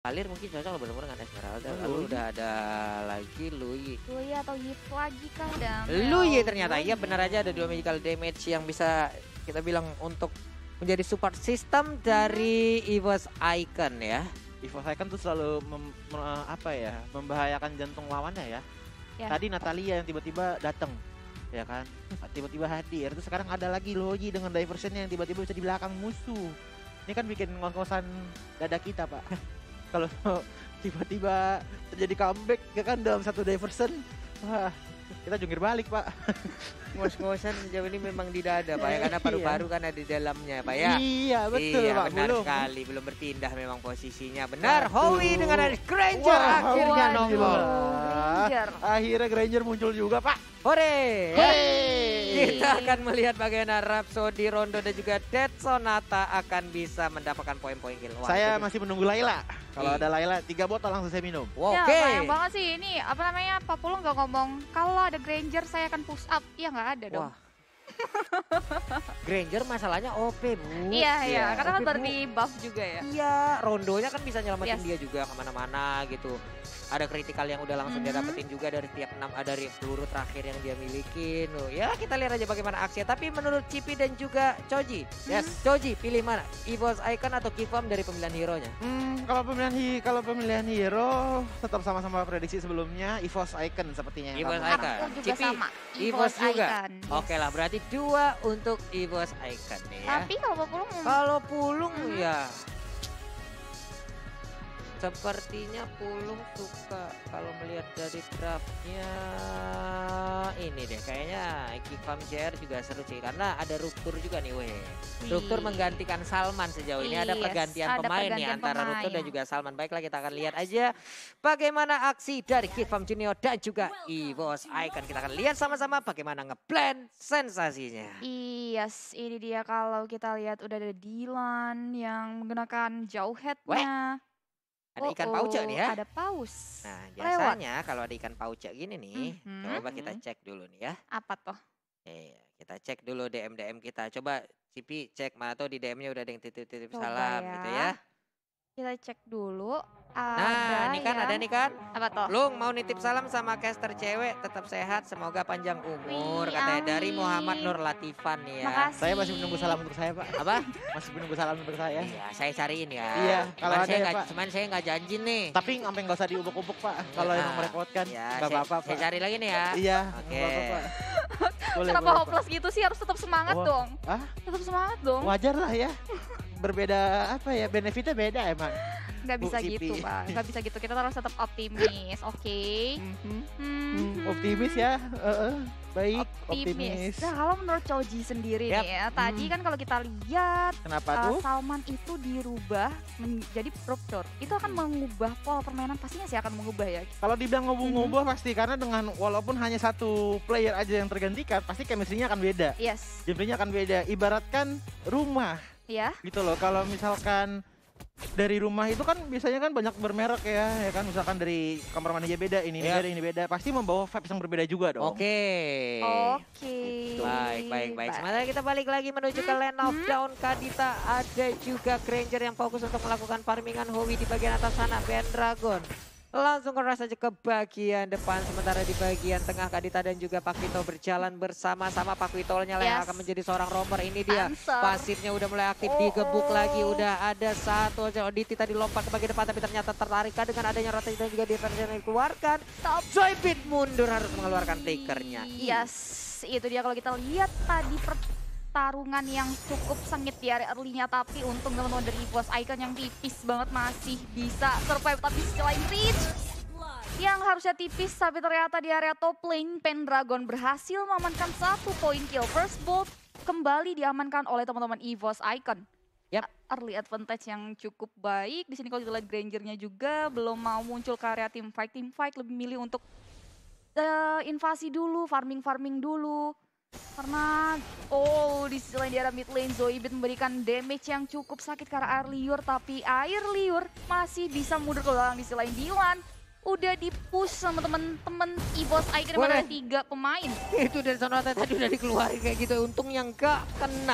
Kalir mungkin cocok bener-bener dengan Esmeralda. Lalu udah ada lagi Lui. Lui atau Yip lagi kah? Lui ternyata, iya benar aja ada 2 magical damage yang bisa kita bilang untuk menjadi support system dari EVOS Icon ya. EVOS Icon tuh selalu membahayakan jantung lawannya ya. Tadi Natalia yang tiba-tiba datang, ya kan? Tiba-tiba hadir. Terus sekarang ada lagi Loyi dengan diversionnya yang tiba-tiba bisa di belakang musuh. Ini kan bikin ngos-ngosan dada kita, Pak. Kalau tiba-tiba terjadi comeback ya kan dalam satu diversion, wah kita jungkir balik, Pak. Ngos-ngosan sejauh ini memang di dada, Pak ya, karena paru-paru kan ada di dalamnya, Pak ya. Iya, betul, iya, Pak. Benar sekali, belum berpindah memang posisinya. Benar, Howie dengan ada Granger akhirnya nongol. Akhirnya Granger muncul juga, Pak. Hore! Kita akan melihat bagaimana Rhapsody, Rondo dan juga Dead Sonata akan bisa mendapatkan poin-poin kill. Saya masih menunggu Layla. Kalau ada Layla 3 botol langsung saya minum. Ya, sayang banget sih ini Pak Pulung nggak ngomong kalau ada Granger saya akan push up. Iya nggak ada dong. Wah. Granger masalahnya OP, Bu. Iya, karena kan baru di buff juga ya. Iya, Rondonya kan bisa nyelamatin dia juga kemana-mana gitu. Ada kritikal yang udah langsung dia dapetin juga dari tiap 6, dari peluru terakhir yang dia milikin. Ya kita lihat aja bagaimana aksinya. Tapi menurut Cipi dan juga Choji, Choji pilih mana? EVOS Icon atau Kifam dari pemilihan hero-nya? Kalau pemilihan hero tetap sama-sama prediksi sebelumnya, EVOS Icon sepertinya. EVOS Icon. Aku juga sama. EVOS juga. Oke lah, berarti 2 untuk EVOS Icon nih ya. Tapi kalau Pulung ya sepertinya Pulung suka kalau melihat dari draftnya ini deh, kayaknya Kifam JR juga seru sih karena ada Ruptur juga nih Ruptur menggantikan Salman sejauh ini, ada pergantian pemain nih antara Ruptur dan juga Salman. Baiklah kita akan lihat aja bagaimana aksi dari Kifam Junior dan juga EVOS Icon. Kita akan lihat sama-sama bagaimana nge-blend sensasinya. Yes, ini dia kalau kita lihat udah ada Dylan yang menggunakan jauh headnya. Ada ikan pauce nih ya. Ada paus. Nah biasanya kalau ada ikan pauce gini nih, coba kita cek dulu nih ya. Apa tuh? Kita cek dulu DM kita. Coba Cipi cek mana tuh di DM-nya udah ada yang titip-titip salam gitu ya. Kita cek dulu. Nah, ada nih kan. Apa tuh? Lung mau nitip salam sama caster cewek, tetap sehat, semoga panjang umur. Katanya dari Muhammad Nur Latifan nih ya. Makasih. Saya masih menunggu salam untuk saya, Pak. Apa? Masih menunggu salam untuk saya. Iya, saya cariin ya. Iya, kalau ada ya, Pak. Cuman saya nggak janji nih. Tapi sampai nggak usah diubuk-ubuk, Pak. Kalau emang merepotkan, nggak apa-apa, Pak. Saya cari lagi nih ya. Iya, oke. Kenapa hopeless gitu sih? Harus tetap semangat dong. Tetap semangat dong. Wajar lah ya. Berbeda benefitnya beda emang. Nggak bisa gitu, Pak. Nggak bisa gitu. Kita harus tetap optimis, oke? Optimis ya. Baik, optimis. Nah, kalau menurut Choji sendiri nih ya, tadi kan kalau kita lihat Salman itu dirubah menjadi Ruptur. Itu akan mengubah pola permainan, pastinya sih akan mengubah ya. Kalau dibilang ngubah pasti, karena dengan walaupun hanya satu player aja yang tergantikan, pasti chemistry-nya akan beda. Yes. Gameplaynya akan beda. Ibaratkan rumah. Ya. Gitu loh. Kalau misalkan dari rumah itu kan biasanya kan banyak bermerek ya kan, misalkan dari kamar mandi aja beda, ini beda, ini beda, pasti membawa vibes yang berbeda juga dong. Oke. Baik. Sementara kita balik lagi menuju ke Land of Dawn. Kadita ada juga Granger yang fokus untuk melakukan farmingan Howie di bagian atas sana. Pendragon langsung keras saja ke bagian depan, sementara di bagian tengah Kadita dan juga Pakito berjalan bersama-sama. Pakitonya yang akan menjadi seorang roamer. Ini dia pasifnya udah mulai aktif, digebuk lagi, udah ada satu Oditi tadi lompat ke bagian depan tapi ternyata tertarik dengan adanya rotasi dan juga defense yang dikeluarkan. Zoidberg mundur, harus mengeluarkan flickernya. Yes, itu dia kalau kita lihat tadi pertarungan yang cukup sengit di area early-nya, tapi untung teman-teman dari EVOS Icon yang tipis banget masih bisa survive. Tapi selain reach yang harusnya tipis, tapi ternyata di area top lane Pendragon berhasil mengamankan 1 poin kill. First Bolt kembali diamankan oleh teman-teman EVOS Icon. Early advantage yang cukup baik. Di sini kalau kita lihat Granger-nya juga belum mau muncul ke area team fight, lebih milih untuk invasi dulu, farming dulu. Karena di sisi lain di area mid lane Zoidberg memberikan damage yang cukup sakit karena air liur, tapi air liur masih bisa mundur ke belakang. Di sisi lain Dylan udah di-push sama temen-temen EVOS Icon yang ada 3 pemain. Itu dari Sonata tadi udah dikeluarin kayak gitu, untungnya enggak kena.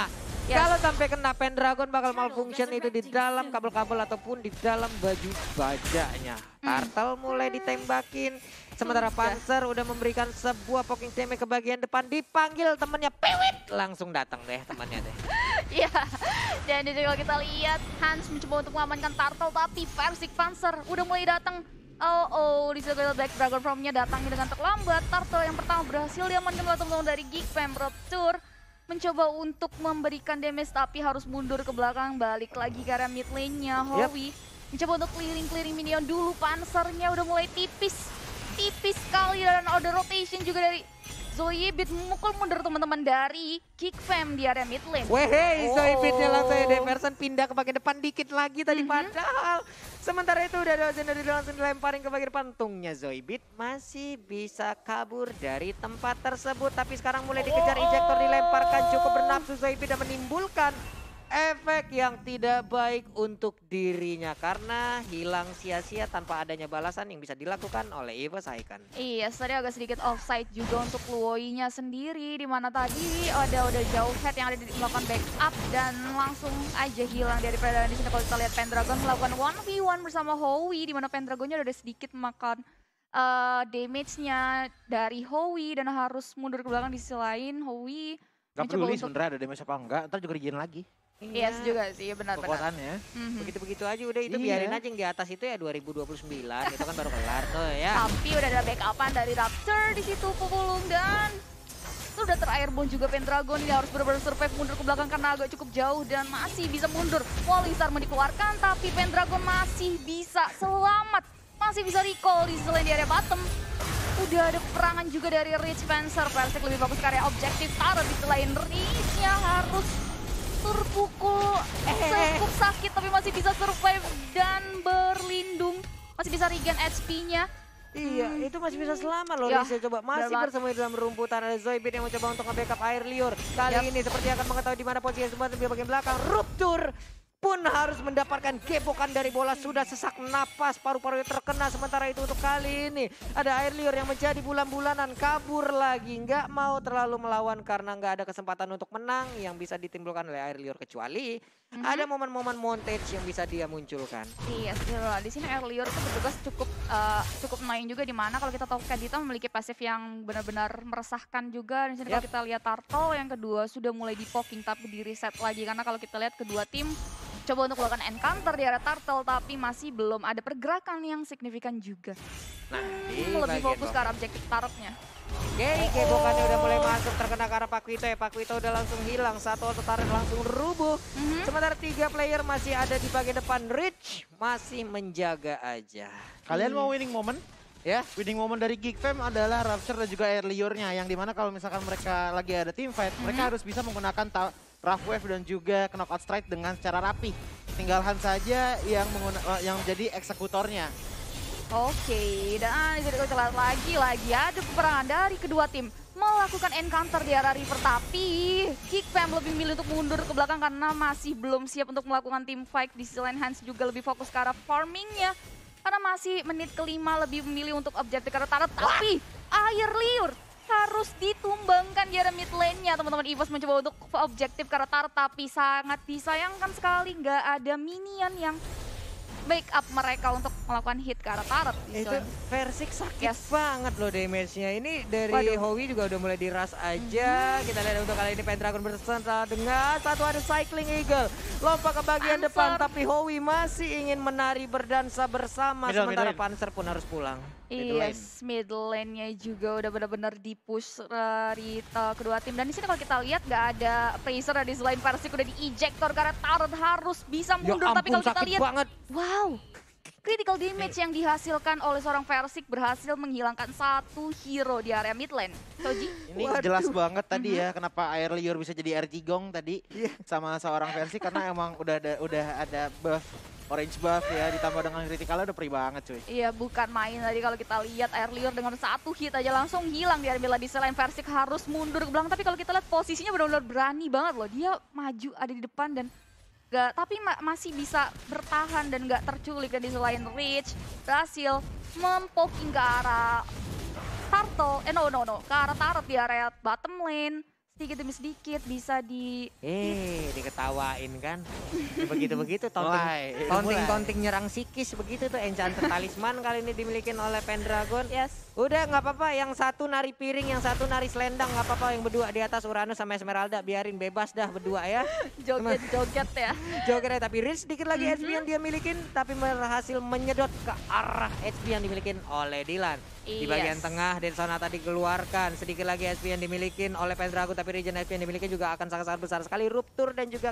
Yes. Kalau sampai kena Pendragon bakal malfunction itu di dalam kabel-kabel ataupun di dalam baju bajanya. Turtle mulai ditembakin. Sementara Panzer udah memberikan sebuah poking damage ke bagian depan. Dipanggil temennya, pewit. Langsung datang deh temannya deh. Iya, dan jadi kalau kita lihat Hans mencoba untuk mengamankan Turtle, tapi Versik Panzer udah mulai datang. Di situ Black Dragon From-nya datangnya dengan terlambat. Turtle yang pertama berhasil diamankan oleh teman-teman dari Geek Fam. Rupture mencoba untuk memberikan damage tapi harus mundur ke belakang, balik lagi ke area mid lane-nya. Howie mencoba untuk clearing minion dulu, Panzernya udah mulai tipis sekali, dan order rotation juga dari Zoibit memukul mundur teman-teman dari Geek Fam di area mid lane. Wehey, Zoibitnya langsung Demerson pindah ke bagian depan dikit lagi tadi padahal. Sementara itu udah ada Legendary langsung dilemparin ke bagian depan. Untungnya Zoibit masih bisa kabur dari tempat tersebut. Tapi sekarang mulai dikejar, injektor dilemparkan, cukup bernafsu Zoibit dan menimbulkan efek yang tidak baik untuk dirinya. Karena hilang sia-sia tanpa adanya balasan yang bisa dilakukan oleh EVOS Icon. Iya, tadi agak sedikit offside juga untuk Luoyi-nya sendiri. Dimana tadi udah jauh head yang ada di melakukan backup dan langsung aja hilang dari peredaran di sini. Kalau kita lihat Pendragon melakukan 1v1 bersama Howie, dimana Pendragonnya udah sedikit makan damage-nya dari Howie dan harus mundur ke belakang. Di sisi lain Howie Gak peduli sebenarnya ada damage apa enggak, ntar juga digin lagi. Yes juga sih, benar-benar. Kekuatannya. Begitu-begitu aja udah itu biarin aja yang di atas itu ya 2029 itu kan baru kelar tuh ya. Tapi udah ada backupan dari Raptor di situ Pupulung, dan itu udah terakhirborn juga Pendragon. Ini harus benar-benar survive mundur ke belakang karena agak cukup jauh dan masih bisa mundur. Walling Star mau dikeluarkan tapi Pendragon masih bisa selamat. Masih bisa recall di selain di area bottom. Udah ada perangan juga dari Rich Panzer. Versik lebih fokus ke area objektif. Taruh di selain Rich-nya harus terpukul cukup sakit tapi masih bisa survive dan berlindung. Masih bisa regen HP-nya. Iya, itu masih bisa selamat loh. Bisa coba masih bersembunyi dalam rumputan. Ada Zoibit yang mencoba untuk nge-backup air liur. Kali ini seperti akan mengetahui di mana posisi semua di bagian belakang. Rupture pun harus mendapatkan gepokan dari bola, sudah sesak napas, paru-parunya terkena. Sementara itu untuk kali ini ada air liur yang menjadi bulan-bulanan, kabur lagi, nggak mau terlalu melawan karena nggak ada kesempatan untuk menang yang bisa ditimbulkan oleh air liur, kecuali ada momen-momen montage yang bisa dia munculkan. Iya, di sini air liur itu bertugas cukup main juga, di mana kalau kita tahu Kadita memiliki pasif yang benar-benar meresahkan juga. Di sini kalau kita lihat Turtle yang kedua sudah mulai di poking tapi di reset lagi, karena kalau kita lihat kedua tim coba untuk melakukan encounter di area Turtle tapi masih belum ada pergerakan yang signifikan juga. Nah, lebih fokus ke arah objektif turretnya. Oke, gepokannya udah mulai masuk, terkena ke arah Paquito ya. Paquito udah langsung hilang, satu turret langsung rubuh. Sementara 3 player masih ada di bagian depan. Rich masih menjaga aja. Kalian mau winning moment? Ya, winning moment dari Geek Fam adalah Rapture dan juga air liurnya, yang dimana kalau misalkan mereka lagi ada team fight, mereka harus bisa menggunakan Rough Wave dan juga Knockout Strike dengan secara rapi. Tinggal Hans saja yang jadi eksekutornya. Oke, dan jadi kita lihat lagi ada peperangan dari kedua tim melakukan encounter di area river, tapi Geek Fam lebih milih untuk mundur ke belakang karena masih belum siap untuk melakukan team fight. Di sisi lain Hans juga lebih fokus ke arah farmingnya karena masih menit kelima, lebih memilih untuk objektif ke arah turret, tapi air liur harus ditumbangkan di area mid lane-nya. Teman-teman EVOS mencoba untuk objektif ke arah turret, tapi sangat disayangkan sekali nggak ada minion yang backup mereka untuk melakukan hit ke arah turret. Itu Versik sakit banget loh damage-nya. Ini dari Howie juga udah mulai diras aja. Kita lihat untuk kali ini Pendragon bersama dengan satu ada Cycling Eagle. Lompat ke bagian depan, tapi Howie masih ingin menari berdansa bersama. Sementara Panzer pun harus pulang. Yes, mid lane-nya juga udah benar-benar di-push dari kedua tim. Dan di sini kalau kita lihat nggak ada Fraser di selain Versik udah di-ejector karena turret harus bisa mundur. Tapi kalau kita lihat, wow, critical damage yang dihasilkan oleh seorang Versik berhasil menghilangkan satu hero di area mid lane. Soji? Ini jelas banget tadi ya kenapa air liur bisa jadi air jigong tadi sama seorang Versik, karena emang udah ada buff. Orange buff ya, ditambah dengan critical udah perih banget cuy. Iya, bukan main tadi kalau kita lihat air liur dengan satu hit aja langsung hilang di area di selain Versik harus mundur ke belakang. Tapi kalau kita lihat posisinya benar-benar berani banget loh. Dia maju ada di depan dan masih bisa bertahan dan nggak terculik. Dan di selain Rich berhasil mempoking ke arah Turtle, ke arah turret di area bottom lane. sedikit demi sedikit bisa diketawain kan. Begitu-begitu taunting nyerang psikis begitu tuh. Enchanted Talisman kali ini dimiliki oleh Pendragon. Yes. Udah nggak apa-apa, yang satu nari piring, yang satu nari selendang, nggak apa-apa, yang berdua di atas Uranus sama Esmeralda biarin bebas dah berdua ya. Joget-joget ya. Joget ya, tapi Rich sedikit lagi HP yang dia milikin tapi berhasil menyedot ke arah HP yang dimiliki oleh Dylan. Di bagian tengah Densonata dikeluarkan, sedikit lagi HP yang dimiliki oleh Pendragon tapi regen HP yang dimiliki juga akan sangat-sangat besar sekali. Ruptur dan juga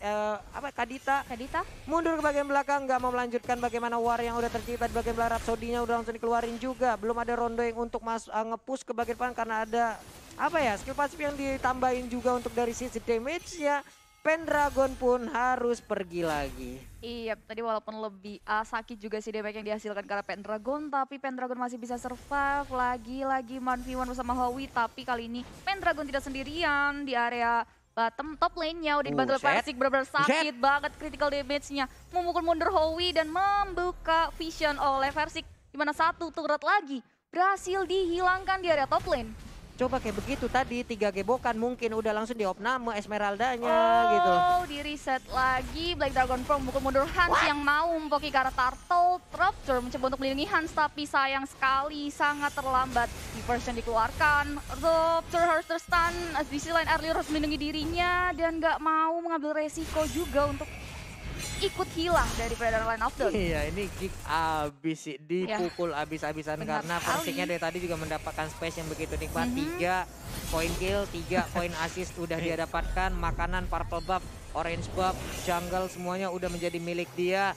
Kadita mundur ke bagian belakang, nggak mau melanjutkan bagaimana war yang udah tercipta di bagian belakang. Rhapsody-nya udah langsung dikeluarin juga, belum ada Rondo yang untuk nge-push ke bagian depan karena ada skill pasif yang ditambahin juga untuk dari sisi damage ya. Pendragon pun harus pergi lagi. Iya, tadi walaupun lebih sakit juga sih damage yang dihasilkan karena Pendragon, tapi Pendragon masih bisa survive lagi-lagi 1v1 bersama Howie. Tapi kali ini Pendragon tidak sendirian di area bottom top lane-nya, udah dibantu Persik, benar-benar sakit banget critical damage-nya. Memukul mundur Howie dan membuka vision oleh Persik, di mana satu turret lagi berhasil dihilangkan di area top lane. Coba kayak begitu tadi 3 gebokan mungkin udah langsung diopname Esmeraldanya gitu. Oh, di reset lagi. Black Dragon Pro memukul mundur Hans yang mau mempoki ke arah Turtle. Rupture mencoba untuk melindungi Hans tapi sayang sekali sangat terlambat. Diversion dikeluarkan. Rupture harus terstun. Di sisi lain Early harus melindungi dirinya dan gak mau mengambil resiko juga untuk ikut hilang dari peredaran line of down. Iya, ini kick abis sih, dipukul abis-abisan karena Persiknya dari tadi juga mendapatkan space yang begitu nikmat. 3 poin kill, 3 poin assist udah dia dapatkan. Makanan, purple buff, orange buff, jungle semuanya udah menjadi milik dia.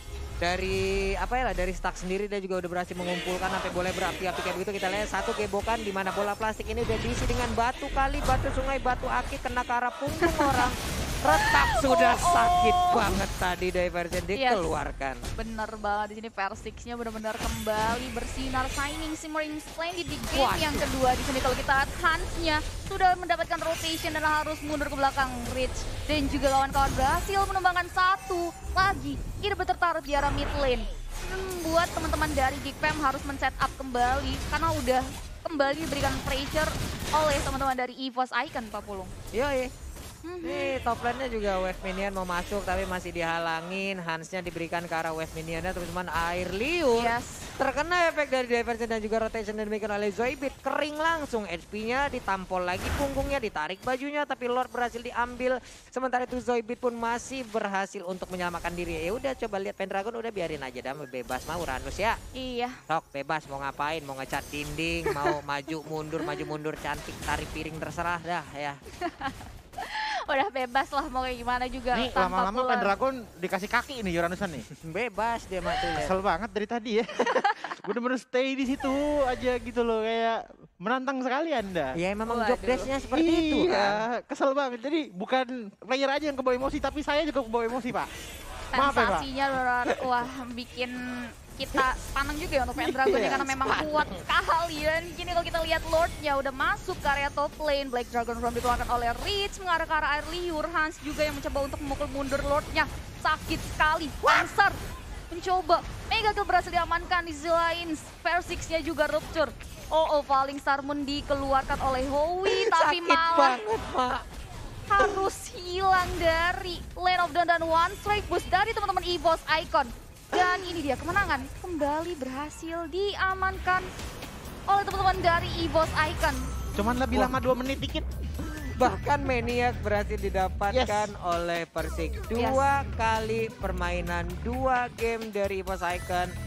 Dari dari stack sendiri dia juga udah berhasil mengumpulkan sampai boleh berapi-api kayak begitu. Kita lihat satu gebokan di mana bola plastik ini udah diisi dengan batu kali, batu sungai, batu aki kena ke arah punggung orang. Retak sudah sakit banget tadi diversion dikeluarkan. Bener banget, di sini Persik-nya benar-benar kembali bersinar, signing Simmering Splendid di game yang kedua. Di sini kalau kita lihat Hans-nya sudah mendapatkan rotation dan harus mundur ke belakang. Rich dan juga kawan-kawan berhasil menumbangkan satu lagi. Ini bertaruh di arah mid lane. Buat teman-teman dari Geekfam harus men-set up kembali karena udah kembali diberikan pressure oleh teman-teman dari EVOS Icon, Pak Pulung. Yoi. Nih top lane-nya juga wave minion mau masuk tapi masih dihalangin. Hans-nya diberikan ke arah wave minionnya, teman-teman. Air liur terkena efek dari diversion dan juga rotation yang diberikan oleh Zoidberg. Kering langsung, HP-nya ditampol lagi punggungnya, ditarik bajunya tapi Lord berhasil diambil. Sementara itu Zoidberg pun masih berhasil untuk menyelamatkan diri. Ya udah, coba lihat Pendragon udah biarin aja dah, bebas mau Uranus ya. Iya. Sok bebas mau ngapain, mau ngecat dinding, mau maju mundur cantik, tarik piring terserah dah ya. Udah bebas lah mau kayak gimana juga. Nih lama-lama Pendragon dikasih kaki nih Uranusan nih. Bebas dia mati. Kesel banget dari tadi ya. Bener-bener stay di situ aja gitu loh, kayak menantang sekali Anda. Ya memang job desk-nya seperti itu kan. Kesel banget. Jadi bukan player aja yang kebawa emosi tapi saya juga kebawa emosi, Pak. Maaf ya, Pak. Sensasinya wah bikin kita panang juga ya untuk Pendragon ya, karena memang kuat sekali. Dan gini kalau kita lihat Lord-nya udah masuk ke area top lane. Black Dragon From dikeluarkan oleh Rich mengarah ke arah air liur. Hans juga yang mencoba untuk memukul mundur Lord-nya. Sakit sekali. Panzer mencoba. Mega Kill berhasil diamankan. Di sisi lain Persik-nya juga rupture. Falling Star Moon dikeluarkan oleh Howie. Tapi malah banget, Pak. Harus hilang dari Lane of Dawn dan one strike boost dari teman-teman EVOS Icon. Dan ini dia kemenangan kembali berhasil diamankan oleh teman-teman dari EVOS Icon. Cuman lebih lama 2 menit dikit. Bahkan Maniac berhasil didapatkan oleh Persik. 2 kali permainan, 2 game dari EVOS Icon.